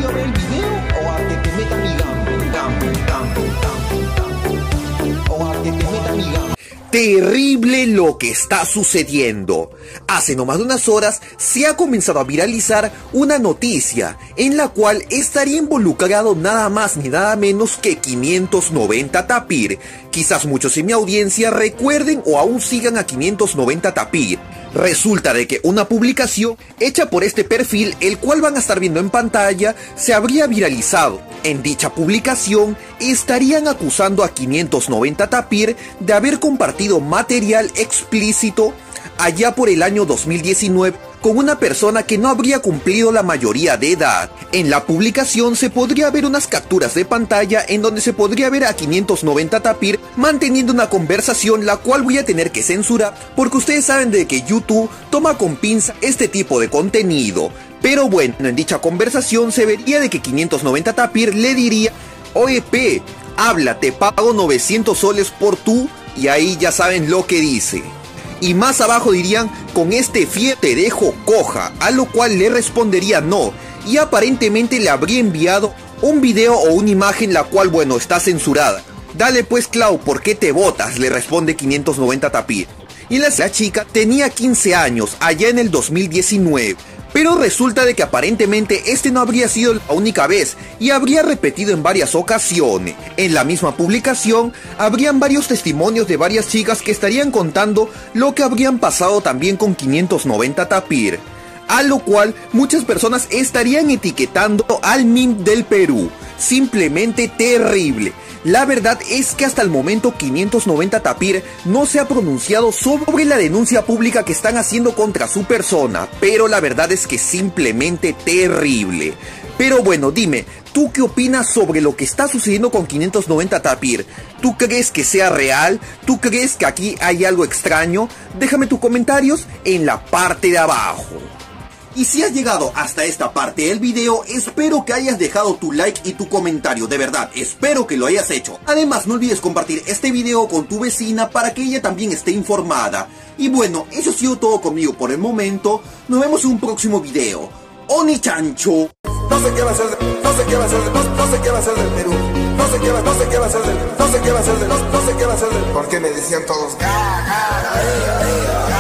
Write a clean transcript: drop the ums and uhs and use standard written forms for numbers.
a ver el video o a que te meta mi o a que te meta mi gamba. Terrible lo que está sucediendo. Hace no más de unas horas se ha comenzado a viralizar una noticia en la cual estaría involucrado nada más ni nada menos que 590 Tapir. Quizás muchos en mi audiencia recuerden o aún sigan a 590 Tapir. Resulta de que una publicación hecha por este perfil, el cual van a estar viendo en pantalla, se habría viralizado. En dicha publicación estarían acusando a 590 Tapir de haber compartido material explícito allá por el año 2019 con una persona que no habría cumplido la mayoría de edad. En la publicación se podría ver unas capturas de pantalla en donde se podría ver a 590 Tapir manteniendo una conversación, la cual voy a tener que censurar porque ustedes saben de que YouTube toma con pinza este tipo de contenido. Pero bueno, en dicha conversación se vería de que 590 Tapir le diría: oye P, habla, te pago 900 soles por tú, y ahí ya saben lo que dice. Y más abajo dirían: con este fiel te dejo coja, a lo cual le respondería no, y aparentemente le habría enviado un video o una imagen la cual, bueno, está censurada. Dale pues Clau, ¿por qué te botas?, le responde 590 Tapir. Y la chica tenía 15 años, allá en el 2019. Pero resulta de que aparentemente este no habría sido la única vez y habría repetido en varias ocasiones. En la misma publicación habrían varios testimonios de varias chicas que estarían contando lo que habrían pasado también con 590 Tapir. A lo cual muchas personas estarían etiquetando al MIM del Perú. Simplemente terrible. La verdad es que hasta el momento 590 Tapir no se ha pronunciado sobre la denuncia pública que están haciendo contra su persona, pero la verdad es que simplemente terrible. Pero bueno, dime, ¿tú qué opinas sobre lo que está sucediendo con 590 Tapir? ¿Tú crees que sea real? ¿Tú crees que aquí hay algo extraño? Déjame tus comentarios en la parte de abajo. Y si has llegado hasta esta parte del video, espero que hayas dejado tu like y tu comentario, de verdad, espero que lo hayas hecho. Además, no olvides compartir este video con tu vecina para que ella también esté informada. Y bueno, eso ha sido todo conmigo por el momento, nos vemos en un próximo video. Oni Chancho. No sé qué va a hacer, no sé qué va a hacer, no sé qué va a hacer del Perú. No sé qué va a hacer del, no sé qué va a hacer del, no sé qué va a hacer del, porque me decían todos,